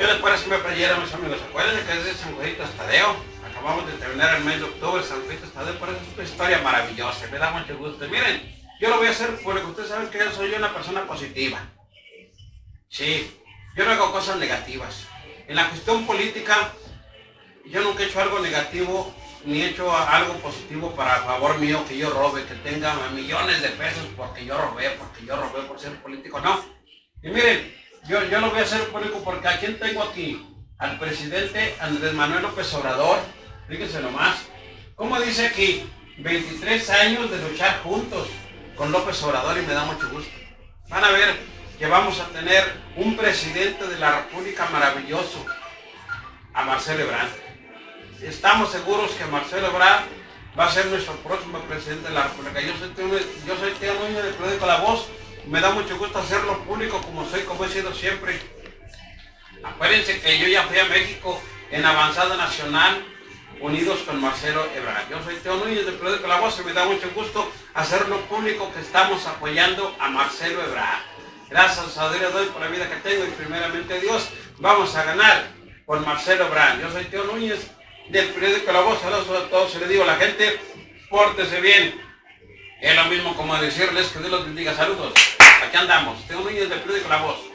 ¿Qué les parece mi playera, mis amigos? Acuérdense que es de San Juanito Tadeo. Acabamos de terminar el mes de octubre, San Juanito Tadeo, por eso es una historia maravillosa, me da mucho gusto. Miren, yo lo voy a hacer porque ustedes saben que yo soy una persona positiva. Sí, yo no hago cosas negativas. En la cuestión política, yo nunca he hecho algo negativo, ni he hecho algo positivo para favor mío, que yo robe, que tenga millones de pesos porque yo robé por ser político, no. Y miren, yo lo voy a hacer político porque ¿a quién tengo aquí? Al presidente Andrés Manuel López Obrador. Fíjense nomás, como dice aquí, 23 años de luchar juntos con López Obrador y me da mucho gusto. Van a ver que vamos a tener un presidente de la República maravilloso, a Marcelo Ebrard. Estamos seguros que Marcelo Ebrard va a ser nuestro próximo presidente de la República. Yo soy Teo Núñez del periódico La Voz. Me da mucho gusto hacerlo público como he sido siempre. Acuérdense que yo ya fui a México en Avanzada Nacional, unidos con Marcelo Ebrard. Yo soy Teo Núñez del periódico La Voz y me da mucho gusto hacerlo público que estamos apoyando a Marcelo Ebrard. Gracias a Dios doy por la vida que tengo y primeramente Dios, vamos a ganar por Marcelo Ebrard. Yo soy Teo Núñez del periódico La Voz. Saludos a todos y le digo a la gente, pórtese bien. Es lo mismo como decirles que Dios los bendiga. Saludos. Aquí andamos. Teo Núñez del periódico La Voz.